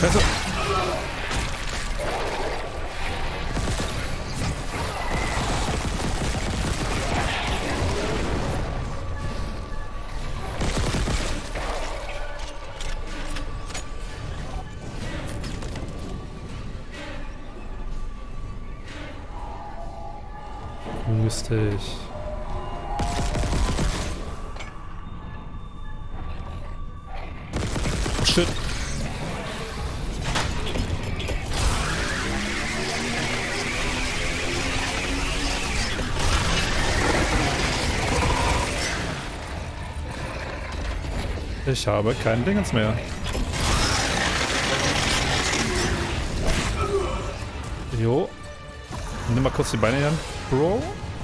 Scheiße. Lustig. Shit. Ich habe kein Dingens mehr. Jo. Nimm mal kurz die Beine hier an, Bro.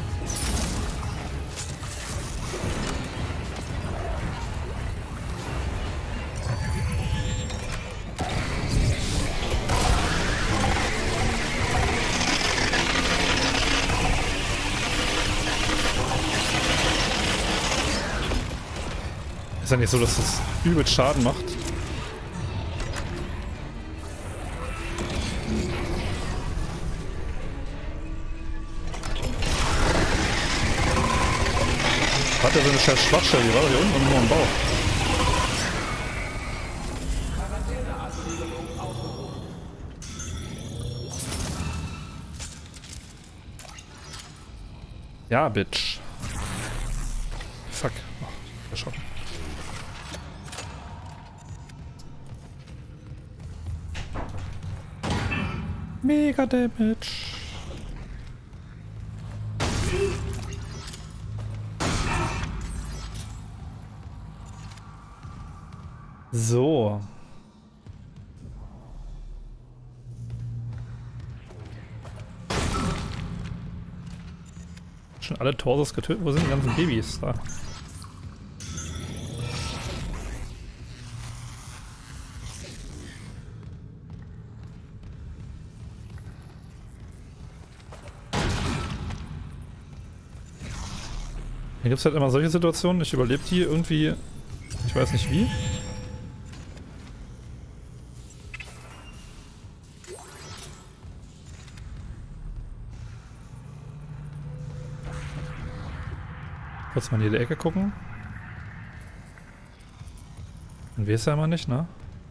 Ist ja nicht so, dass das übelst Schaden macht. Hat er so eine scheiß Schwachstelle, die war doch hier unten und nur am Bauch. Ja, Bitch. Fuck. Oh, erschrocken. Mega Damage. So. Schon alle Torsos getötet? Wo sind die ganzen Babys da? Hier gibt es halt immer solche Situationen, ich überlebe die irgendwie, ich weiß nicht wie. Kurz mal in jede Ecke gucken. Dann weiß er immer nicht, ne?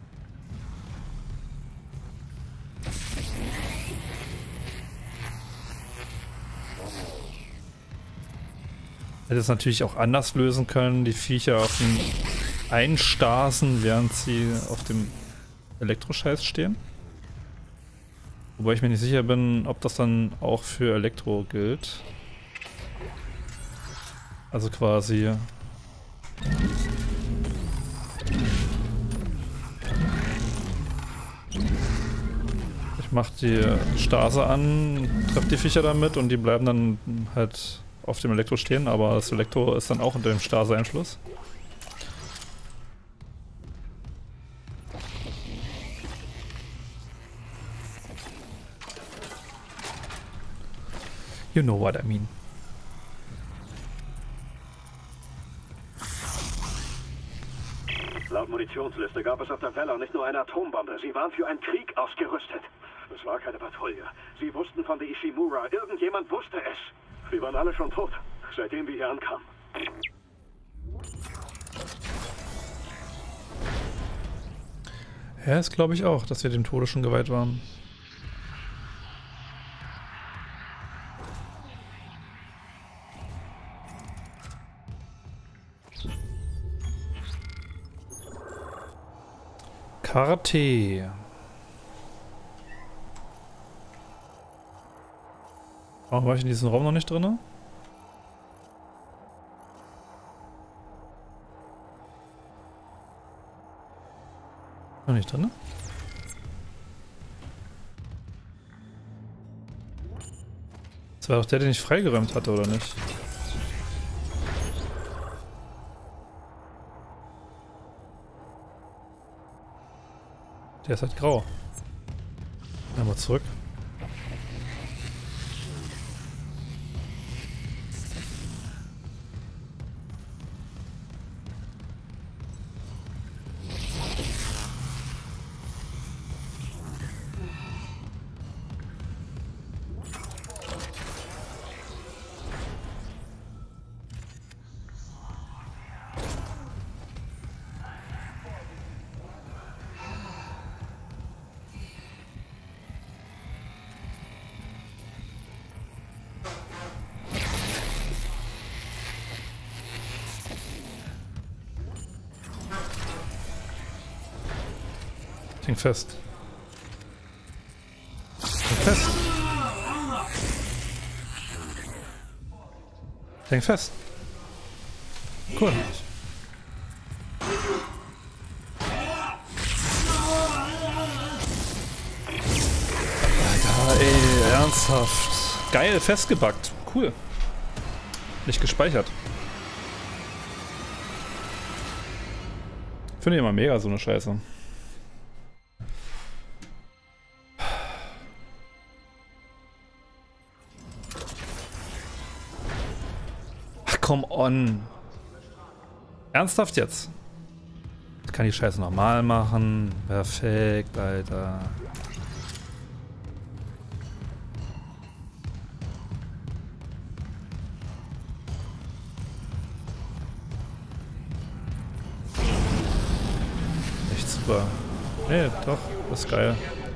Hätte es natürlich auch anders lösen können, die Viecher auf dem einstarsen, während sie auf dem Elektroscheiß stehen. Wobei ich mir nicht sicher bin, ob das dann auch für Elektro gilt. Also quasi... Ich mach die Stase an, treffe die Viecher damit und die bleiben dann halt auf dem Elektro stehen, aber das Elektro ist dann auch unter dem Stase-Einschluss. You know what I mean. Laut Munitionsliste gab es auf der Valor nicht nur eine Atombombe, sie waren für einen Krieg ausgerüstet. Es war keine Patrouille. Sie wussten von der Ishimura, irgendjemand wusste es. Wir waren alle schon tot, seitdem wir hier ankamen. Ja, das glaube ich auch, dass wir dem Tode schon geweiht waren. Karte. Warum war ich in diesem Raum noch nicht drin? Noch nicht drin? Das war doch der, den ich freigeräumt hatte, oder nicht? Der ist halt grau. Einmal zurück. Ich häng fest. Ich häng fest. Ich häng fest. Cool. Alter, ey, ernsthaft. Geil, festgebackt. Cool. Nicht gespeichert. Finde ich immer mega so eine Scheiße. Ach, come on. Ernsthaft jetzt? Ich kann die Scheiße normal machen. Perfekt, Alter. Echt super. Nee, doch, das ist geil.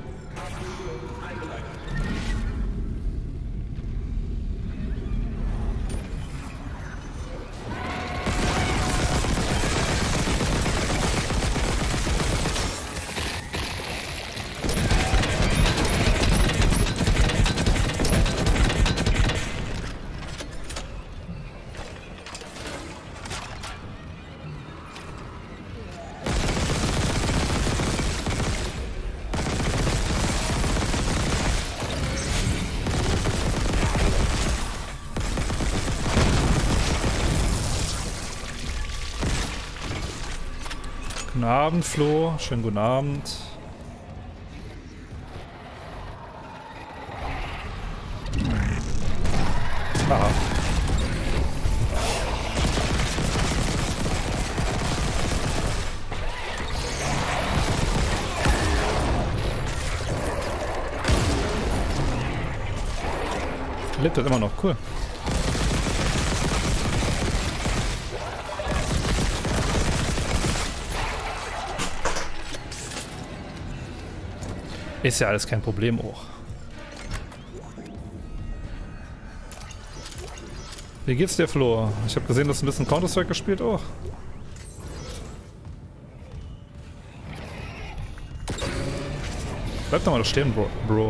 Guten Abend, Flo. Schönen guten Abend. Ah. Lebt das immer noch, cool. Ist ja alles kein Problem auch. Wie geht's dir, Flo? Ich habe gesehen, dass du ein bisschen Counter-Strike gespielt auch. Bleib doch mal da stehen, Bro.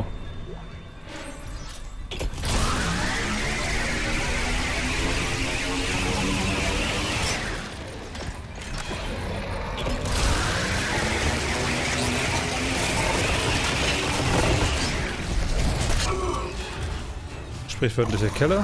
Sprichwörtlicher Keller.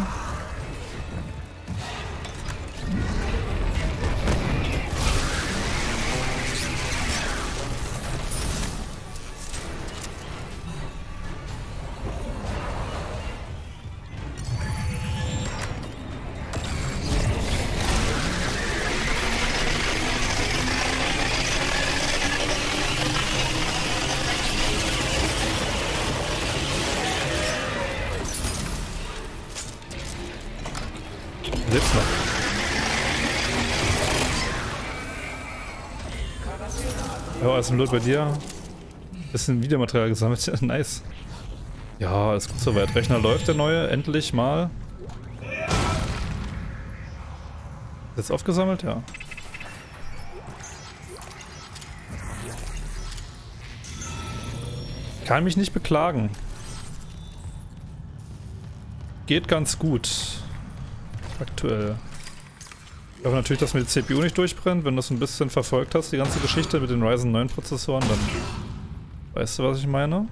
Lebt noch. Ja, ist ein Loot bei dir. Bisschen Videomaterial gesammelt. Nice. Ja, alles gut soweit. Rechner läuft, der neue. Endlich mal. Ist jetzt aufgesammelt? Ja. Kann mich nicht beklagen. Geht ganz gut. Aktuell. Ich hoffe natürlich, dass mir die CPU nicht durchbrennt. Wenn du es ein bisschen verfolgt hast, die ganze Geschichte mit den Ryzen 9 Prozessoren, dann weißt du, was ich meine.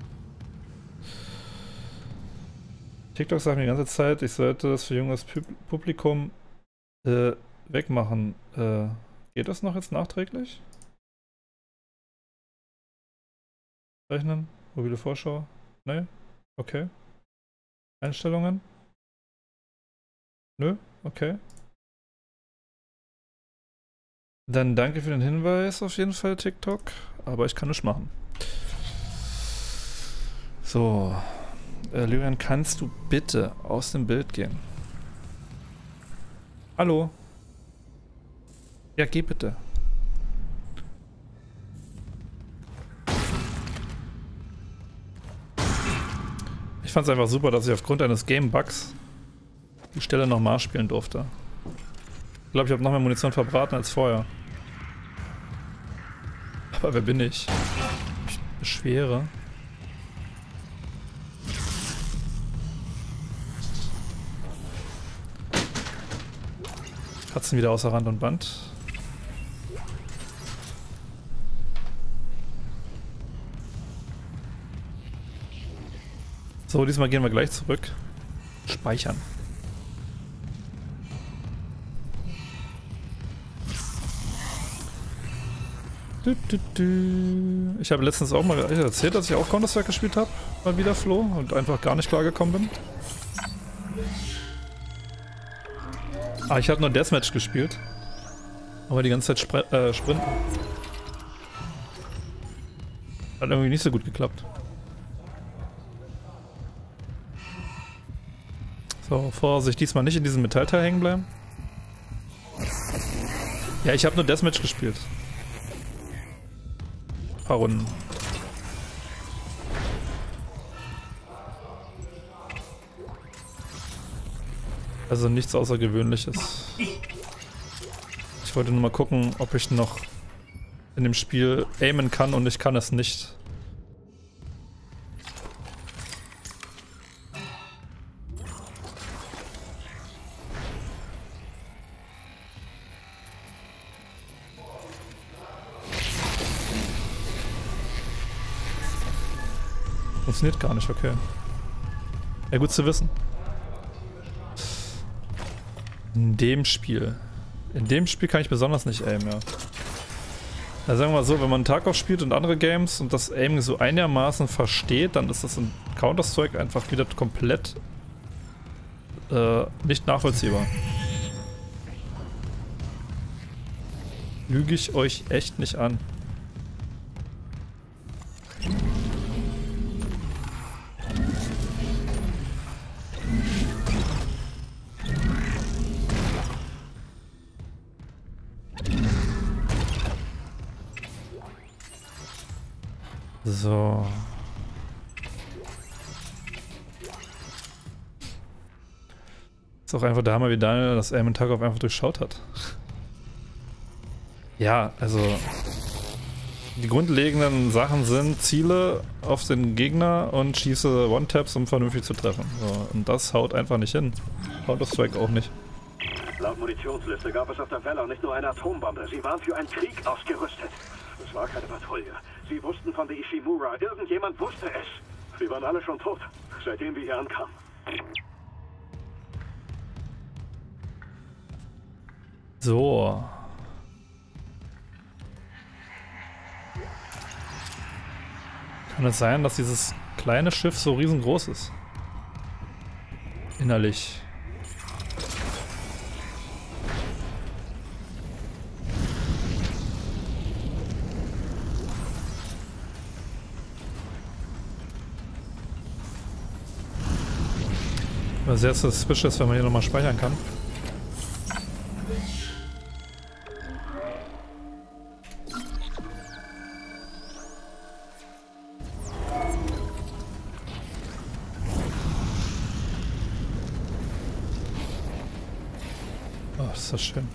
TikTok sagt mir die ganze Zeit, ich sollte das für junges Publikum wegmachen. Geht das noch jetzt nachträglich? Rechnen? Mobile Vorschau? Nee? Okay. Einstellungen? Nö? Okay. Dann danke für den Hinweis auf jeden Fall, TikTok. Aber ich kann nichts machen. So. Lyrian, kannst du bitte aus dem Bild gehen? Hallo? Ja, geh bitte. Ich fand es einfach super, dass ich aufgrund eines Game-Bugs die Stelle nochmal spielen durfte. Ich glaube, ich habe noch mehr Munition verbraten als vorher. Aber wer bin ich? beschwere. Katzen wieder außer Rand und Band. So, diesmal gehen wir gleich zurück. Speichern. Ich habe letztens auch mal erzählt, dass ich auch Counter-Strike gespielt habe, mal wieder Flo, und einfach gar nicht klargekommen bin. Ah, ich habe nur Deathmatch gespielt. Aber die ganze Zeit sprinten. Hat irgendwie nicht so gut geklappt. So, Vorsicht, diesmal nicht in diesem Metallteil hängen bleiben. Ja, ich habe nur Deathmatch gespielt. Ein paar Runden. Also nichts Außergewöhnliches. Ich wollte nur mal gucken, ob ich noch in dem Spiel aimen kann, und ich kann es nicht. Funktioniert gar nicht, okay. Ja, gut zu wissen. In dem Spiel kann ich besonders nicht aimen, ja. Also sagen wir mal so, wenn man Tarkov spielt und andere Games und das Aiming so einigermaßen versteht, dann ist das in Counter-Strike einfach wieder komplett nicht nachvollziehbar. Lüge ich euch echt nicht an. So. Ist auch einfach der Hammer, wie Daniel das Aim in Tarkov einfach durchschaut hat. Ja, also die grundlegenden Sachen sind Ziele auf den Gegner und schieße One-Taps, um vernünftig zu treffen. So, und das haut einfach nicht hin. Counter-Strike auch nicht. Laut Munitionsliste gab es auf der Vela nicht nur eine Atombombe, sie waren für einen Krieg ausgerüstet. Es war keine Patrouille. Sie wussten von der Ishimura. Irgendjemand wusste es. Sie waren alle schon tot, seitdem wir hier ankamen. So. Kann es sein, dass dieses kleine Schiff so riesengroß ist? Innerlich. Sehr suspicious, wenn man hier nochmal speichern kann. Oh, ist das schön.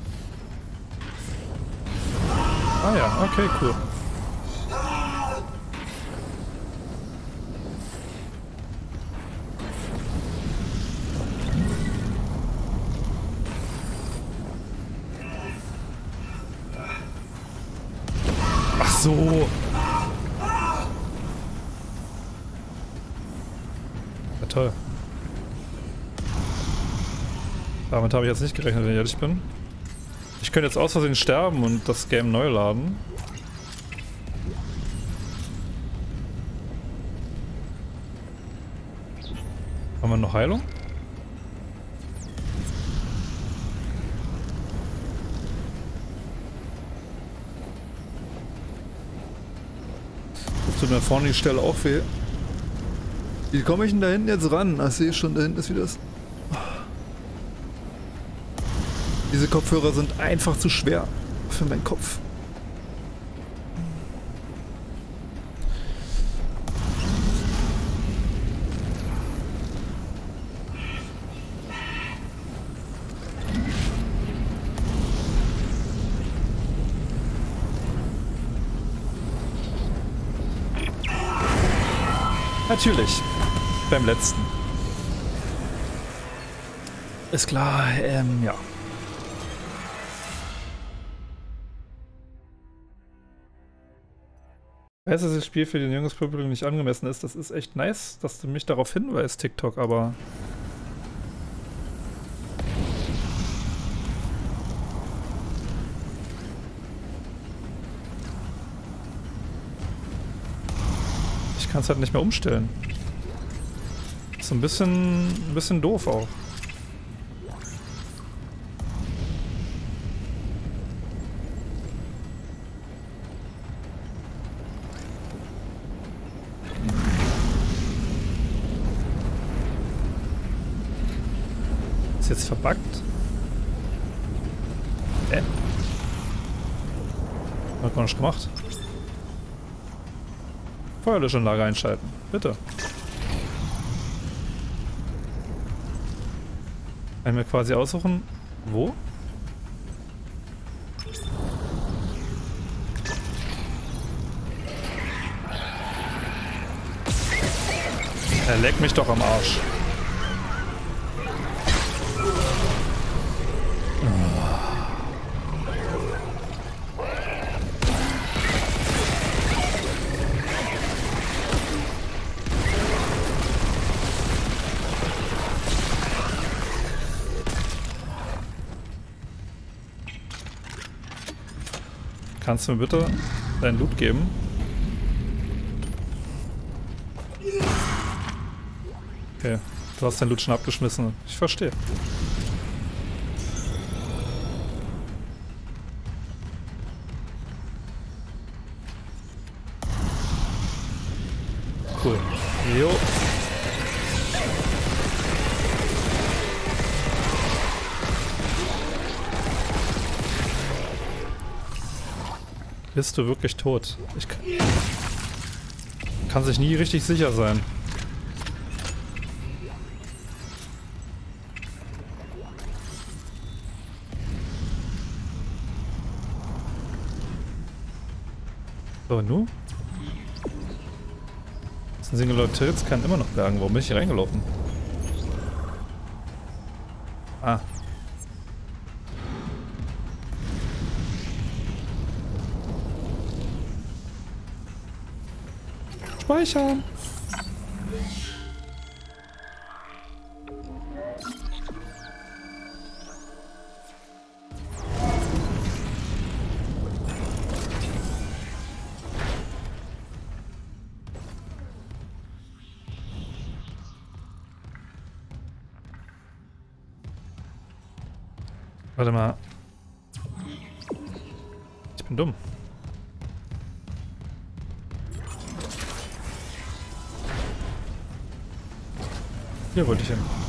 Ah ja, okay, cool. So. Ja, toll. Damit habe ich jetzt nicht gerechnet, wenn ich ehrlich bin. Ich könnte jetzt aus Versehen sterben und das Game neu laden. Haben wir noch Heilung? Tut mir vorne die Stelle auch weh. Wie komme ich denn da hinten jetzt ran? Ich sehe schon, da hinten ist wieder das. Diese Kopfhörer sind einfach zu schwer für meinen Kopf. Natürlich. Beim letzten. Ist klar, ja. Ich weiß, dass das Spiel für den jüngeres Publikum nicht angemessen ist. Das ist echt nice, dass du mich darauf hinweist, TikTok, aber... Ich kann es halt nicht mehr umstellen. Ist ein bisschen doof auch. Ist jetzt verbuggt? Hat man nicht gemacht. Feuerlöschanlage einschalten, bitte. Einmal quasi aussuchen, wo? Er leckt mich doch am Arsch. Kannst du mir bitte deinen Loot geben? Okay, du hast deinen Loot schon abgeschmissen. Ich verstehe. Cool. Jo. Bist du wirklich tot? Ich kann sich nie richtig sicher sein. So, nu? Das ist ein Singular Tilts, kann immer noch bergen. Warum bin ich hier reingelaufen? Ah. Speichern. Warte mal. Ich bin dumm. Hier wollte ich hin.